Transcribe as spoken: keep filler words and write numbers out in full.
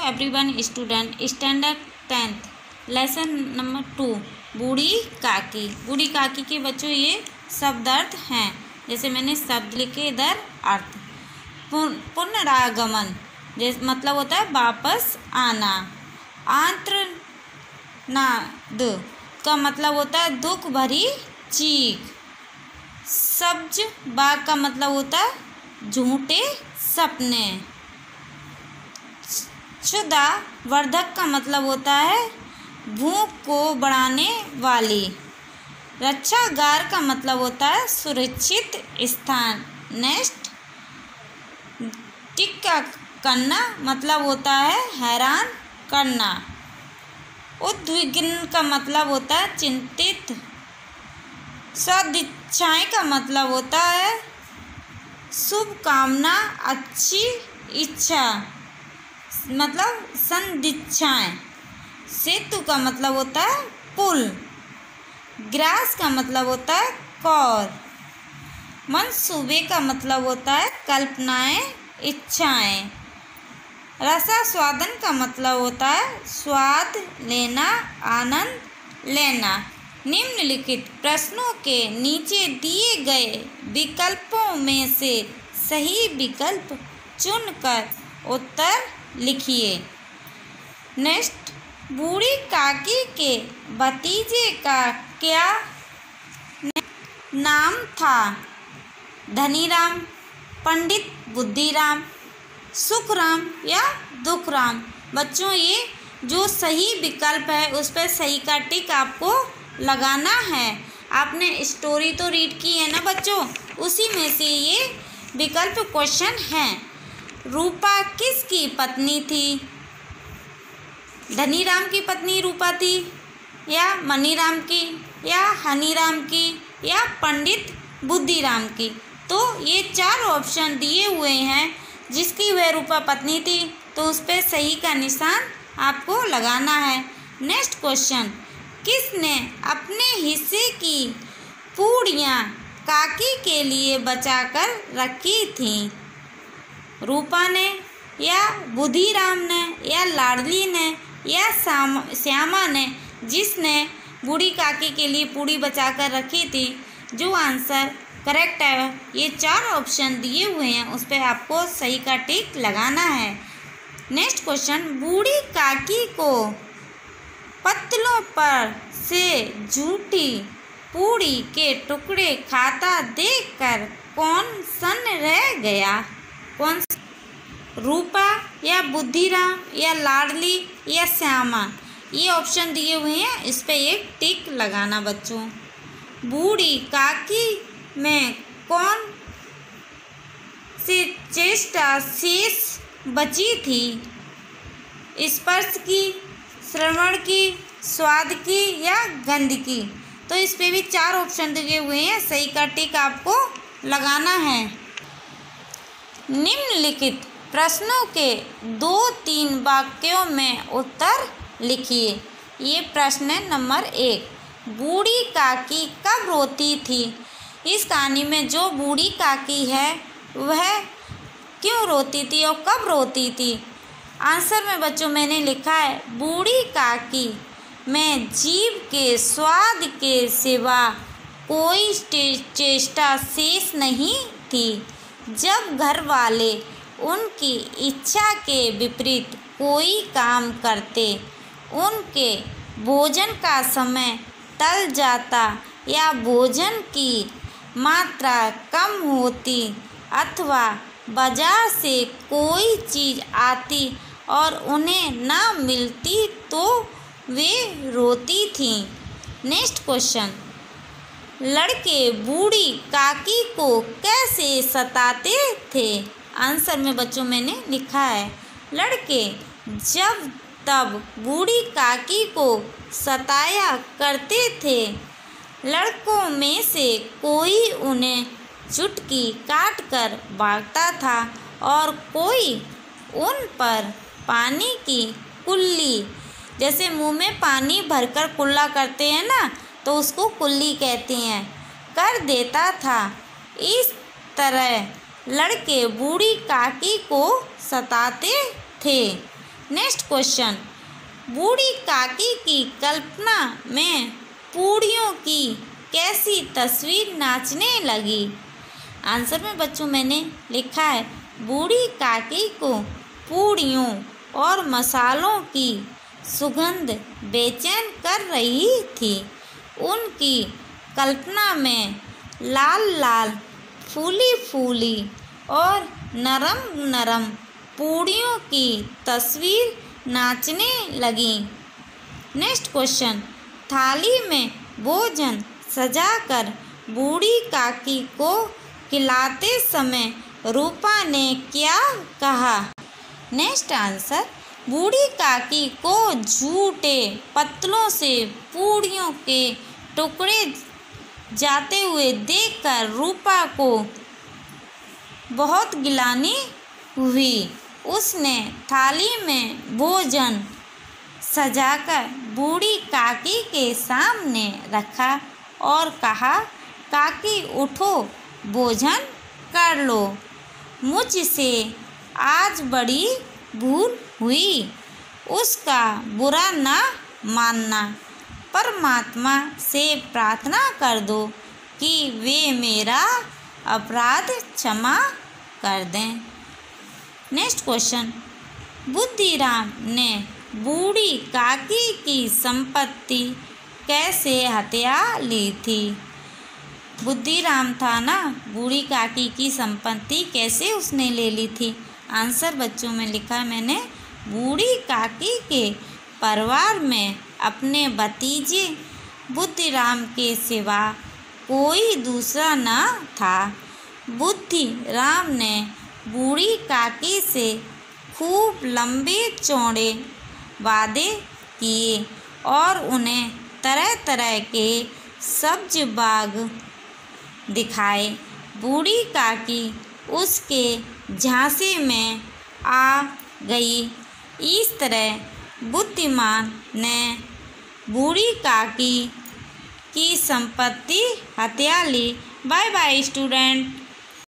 Everyone student standard tenth lesson number two Budhi Kaki. बूढ़ी काकी के बच्चों ये शब्द अर्थ हैं। जैसे मैंने शब्द लिखे इधर अर्थ। पुनरागमन जैसे मतलब होता है वापस आना। आर्तनाद का मतलब होता है दुख भरी चीख। सब्ज बाग का मतलब होता है झूठे सपने। क्षुधा वर्धक का मतलब होता है भूख को बढ़ाने वाली। रक्षागार का मतलब होता है सुरक्षित स्थान। नेक्स्ट टिक्का करना मतलब होता है हैरान करना। उद्विग्न का मतलब होता है चिंतित। सदिच्छाएं का मतलब होता है शुभ कामना अच्छी इच्छा मतलब सदिच्छाएं। सेतु का मतलब होता है पुल। ग्रास का मतलब होता है कौर। मंसूबे का मतलब होता है कल्पनाएं इच्छाएं। रसास्वादन का मतलब होता है स्वाद लेना आनंद लेना। निम्नलिखित प्रश्नों के नीचे दिए गए विकल्पों में से सही विकल्प चुनकर उत्तर लिखिए। नेक्स्ट बूढ़ी काकी के भतीजे का क्या नाम था? धनीराम, पंडित बुद्धिराम, सुखराम या दुखराम। बच्चों ये जो सही विकल्प है उस पर सही का टिक आपको लगाना है। आपने स्टोरी तो रीड की है ना बच्चों, उसी में से ये विकल्प क्वेश्चन हैं। रूपा किसकी पत्नी थी? धनीराम की पत्नी रूपा थी या मनीराम की या हनीराम की या पंडित बुद्धिराम की। तो ये चार ऑप्शन दिए हुए हैं। जिसकी वह रूपा पत्नी थी तो उस पर सही का निशान आपको लगाना है। नेक्स्ट क्वेश्चन, किसने अपने हिस्से की पूड़ियाँ काकी के लिए बचाकर रखी थीं? रूपा ने या बुद्धिराम ने या लाडली ने या श्यामा ने, जिसने बूढ़ी काकी के लिए पूड़ी बचाकर रखी थी। जो आंसर करेक्ट है, ये चार ऑप्शन दिए हुए हैं उस पर आपको सही का टिक लगाना है। नेक्स्ट क्वेश्चन, बूढ़ी काकी को पत्तलों पर से झूठी पूड़ी के टुकड़े खाता देखकर कौन सन्न रह गया? कौन? रूपा या बुद्धिराम या लाडली या श्यामा। ये ऑप्शन दिए हुए हैं, इस पे एक टिक लगाना बच्चों। बूढ़ी काकी में कौन सी चेष्टा शेष बची थी? स्पर्श की, श्रवण की, स्वाद की या गंध की। तो इस पे भी चार ऑप्शन दिए हुए हैं, सही का टिक आपको लगाना है। निम्नलिखित प्रश्नों के दो तीन वाक्यों में उत्तर लिखिए। ये प्रश्न है नंबर एक, बूढ़ी काकी कब रोती थी? इस कहानी में जो बूढ़ी काकी है वह क्यों रोती थी और कब रोती थी? आंसर में बच्चों मैंने लिखा है, बूढ़ी काकी में जीभ के स्वाद के सिवा कोई चेष्टा शेष नहीं थी। जब घर वाले उनकी इच्छा के विपरीत कोई काम करते, उनके भोजन का समय टल जाता या भोजन की मात्रा कम होती अथवा बाजार से कोई चीज़ आती और उन्हें ना मिलती तो वे रोती थीं। नेक्स्ट क्वेश्चन, लड़के बूढ़ी काकी को कैसे सताते थे? आंसर में बच्चों मैंने लिखा है, लड़के जब तब बूढ़ी काकी को सताया करते थे। लड़कों में से कोई उन्हें चुटकी काट कर भागता था और कोई उन पर पानी की कुल्ली, जैसे मुंह में पानी भरकर कुल्ला करते हैं ना, तो उसको कुल्ली कहते हैं, कर देता था। इस तरह लड़के बूढ़ी काकी को सताते थे। नेक्स्ट क्वेश्चन, बूढ़ी काकी की कल्पना में पूड़ियों की कैसी तस्वीर नाचने लगी। आंसर में बच्चों मैंने लिखा है, बूढ़ी काकी को पूड़ियों और मसालों की सुगंध बेचैन कर रही थी। उनकी कल्पना में लाल लाल फूली फूली और नरम नरम पूड़ियों की तस्वीर नाचने लगी। नेक्स्ट क्वेश्चन, थाली में भोजन सजाकर बूढ़ी काकी को खिलाते समय रूपा ने क्या कहा। नेक्स्ट आंसर, बूढ़ी काकी को झूठे पत्तलों से पूड़ियों के टुकड़े जाते हुए देखकर रूपा को बहुत गिलानी हुई। उसने थाली में भोजन सजाकर बूढ़ी काकी के सामने रखा और कहा, काकी उठो, भोजन कर लो, मुझसे आज बड़ी भूल हुई। उसका बुरा ना मानना, परमात्मा से प्रार्थना कर दो कि वे मेरा अपराध क्षमा कर दें। नेक्स्ट क्वेश्चन, बुद्धिराम ने बूढ़ी काकी की संपत्ति कैसे हत्या ली थी। बुद्धिराम था ना, बूढ़ी काकी की संपत्ति कैसे उसने ले ली थी। आंसर बच्चों में लिखा है मैंने, बूढ़ी काकी के परिवार में अपने भतीजे बुद्धिराम के सिवा कोई दूसरा न था। बुद्धिराम ने बूढ़ी काकी से खूब लंबे चौड़े वादे किए और उन्हें तरह तरह के सब्ज बाग दिखाए। बूढ़ी काकी उसके झांसे में आ गई। इस तरह बुद्धिमान ने बूढ़ी काकी की संपत्ति हत्या ली। Bye bye student.